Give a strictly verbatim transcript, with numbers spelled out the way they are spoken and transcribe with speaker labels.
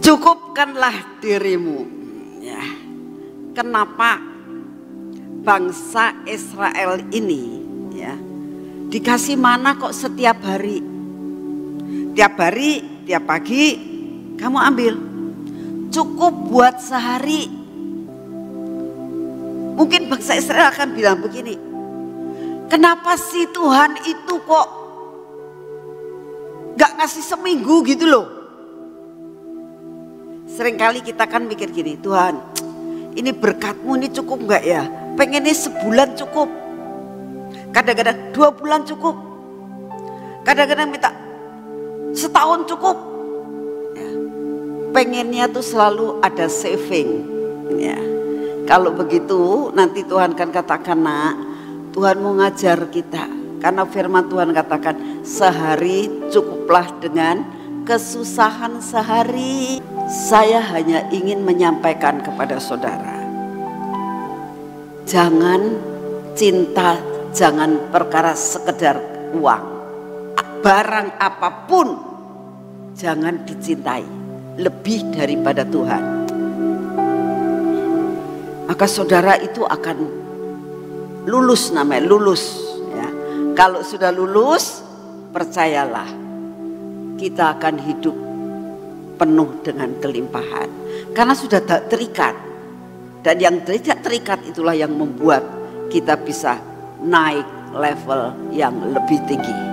Speaker 1: Cukupkanlah dirimu. Ya. Kenapa bangsa Israel ini ya dikasih mana kok setiap hari? Tiap hari, tiap pagi kamu ambil. Cukup buat sehari. Mungkin bangsa Israel akan bilang begini, kenapa sih Tuhan itu kok gak ngasih seminggu gitu loh. Seringkali kita kan mikir gini, Tuhan ini berkatmu ini cukup gak ya? Pengennya sebulan cukup, kadang-kadang dua bulan cukup, kadang-kadang minta setahun cukup ya. Pengennya tuh selalu ada saving ya. Kalau begitu nanti Tuhan kan katakan, nak, Tuhan mau ngajar kita. Karena firman Tuhan katakan, sehari cukuplah dengan kesusahan sehari. Saya hanya ingin menyampaikan kepada saudara, jangan cinta, jangan perkara sekedar uang. Barang apapun jangan dicintai lebih daripada Tuhan. Maka saudara itu akan lulus, namanya lulus ya. Kalau sudah lulus, percayalah kita akan hidup penuh dengan kelimpahan. Karena sudah tak terikat. Dan yang tidak terikat itulah yang membuat kita bisa naik level yang lebih tinggi.